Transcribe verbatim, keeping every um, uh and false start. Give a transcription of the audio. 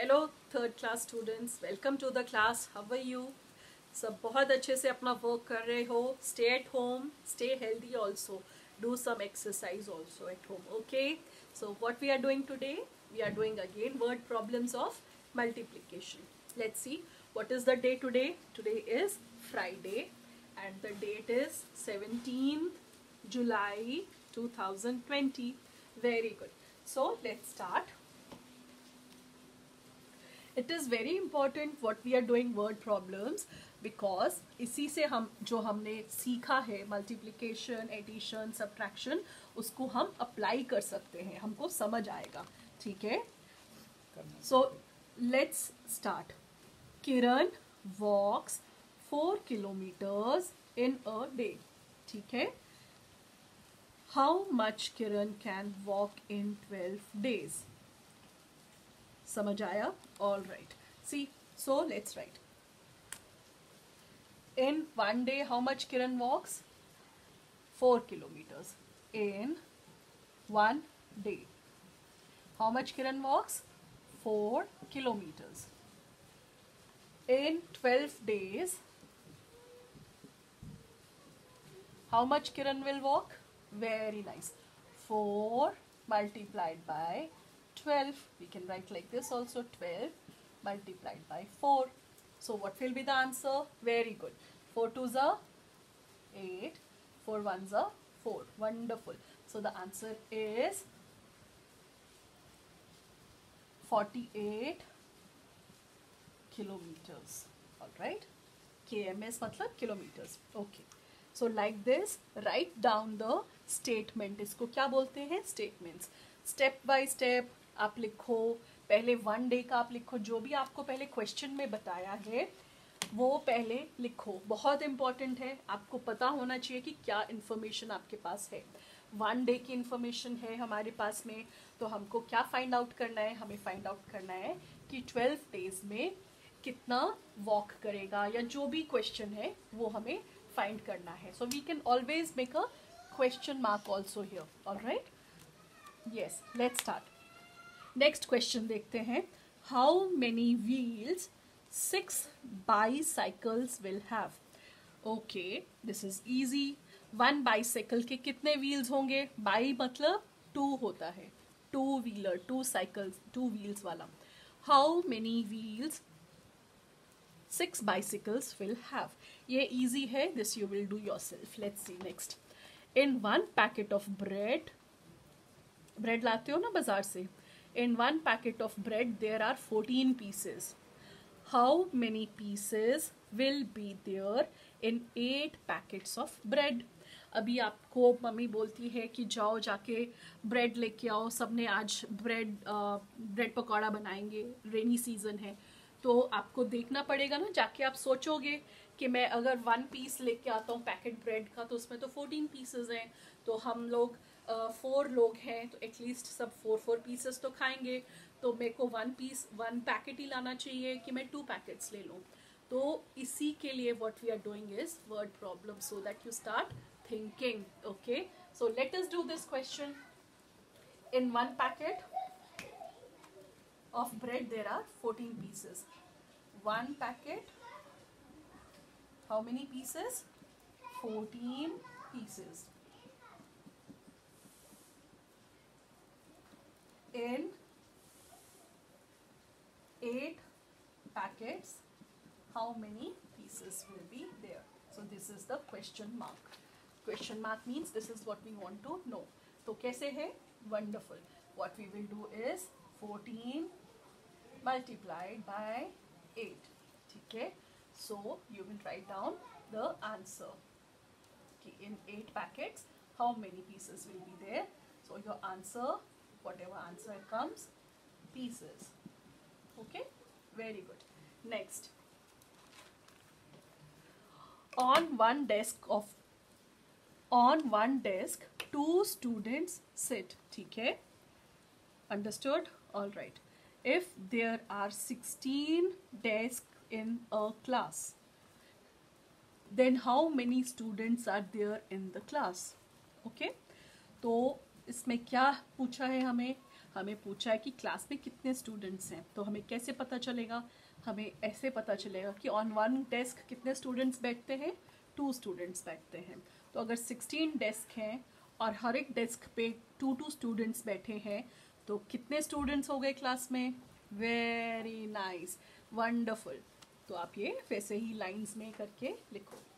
Hello third class students, welcome to the class. How are you? सब बहुत अच्छे से अपना वर्क कर रहे हो. Stay at home, stay healthy also, do some exercise also at home. Okay, so what we are doing today? We are doing again word problems of multiplication. Let's see what is the day today. Today is Friday and the date is seventeenth July two thousand twenty. Very good. So let's start. It is very important what we are doing word problems because इसी से हम जो हमने सीखा है multiplication, addition, subtraction, उसको हम apply कर सकते हैं, हमको समझ आएगा. ठीक है? So let's start. Kiran walks four kilometers in a day. ठीक है? How much Kiran can walk in twelve days? समझ आया? All right. See, so let's write. In one day, how much Kiran walks? Four kilometers. In one day, how much Kiran walks? Four kilometers. In twelve days, how much Kiran will walk? Very nice. Four multiplied by twelve. We can write like this also, twelve multiplied by four. So what will be the answer? Very good. four twos are eight, four ones are four. Wonderful. So the answer is forty-eight kilometers. Alright. K M S मतलब kilometers. Okay. So like this, write down the statement. इसको क्या बोलते हैं? Statements. Step by step आप लिखो. पहले one day का आप लिखो, जो भी आपको पहले क्वेश्चन में बताया है वो पहले लिखो. बहुत इंपॉर्टेंट है, आपको पता होना चाहिए कि क्या इन्फॉर्मेशन आपके पास है. वन डे की इन्फॉर्मेशन है हमारे पास में, तो हमको क्या फाइंड आउट करना है? हमें फाइंड आउट करना है कि ट्वेल्व डेज में कितना वॉक करेगा, या जो भी क्वेश्चन है वो हमें फाइंड करना है. So we can always make a question mark also here. Alright, yes, let's start. Next question देखते हैं. How many wheels six bicycles will have? Okay, this is easy. One bicycle के कितने wheels होंगे? Bi मतलब two होता है, two wheeler, two cycles, two wheels वाला. How many wheels six bicycles will have? ये इजी है, this you will do yourself. Let's see next. In one packet of bread, bread लाते हो ना बाजार से. In one packet of bread there are fourteen pieces. How many pieces will be there in eight packets of bread? अभी आपको mummy बोलती है कि जाओ जाके ब्रेड लेके आओ, सबने आज ब्रेड ब्रेड पकौड़ा बनाएंगे, रेनी सीजन है. तो आपको देखना पड़ेगा ना, जाके आप सोचोगे कि मैं अगर वन पीस लेके आता हूँ पैकेट ब्रेड का, तो उसमें तो फोर्टीन पीसेस हैं, तो हम लोग फोर uh, लोग हैं, तो एटलीस्ट सब फोर फोर पीसेस तो खाएंगे. तो मेरे को वन पीस वन पैकेट ही लाना चाहिए कि मैं टू पैकेट्स ले लूँ. तो इसी के लिए what we are doing is word problem, so that you start thinking. Okay, so let us do this question. In one packet of bread there are fourteen pieces. One packet, how many pieces? Fourteen pieces. In eight packets, how many pieces will be there? So this is the question mark. Question mark means this is what we want to know. तो कैसे है? Wonderful. What we will do is fourteen multiplied by eight. ठीक है? So you will write down the answer. Okay, in eight packets, how many pieces will be there? So your answer, whatever answer comes, pieces. Okay, very good. Next, on one desk of on one desk two students sit. ठीक है? Understood? All right. If there are sixteen desks in a class, then how many students are there in the class? Okay, तो इसमें क्या पूछा है हमें? हमें पूछा है कि क्लास में कितने स्टूडेंट्स हैं, तो हमें कैसे पता चलेगा? हमें ऐसे पता चलेगा कि ऑन वन डेस्क कितने स्टूडेंट्स बैठते हैं? टू स्टूडेंट्स बैठते हैं। तो अगर सिक्सटीन डेस्क हैं और हर एक डेस्क पे टू टू स्टूडेंट्स बैठे हैं, तो कितने स्टूडेंट्स हो गए क्लास में? Very nice, wonderful. तो आप ये वैसे ही लाइंस में करके लिखो।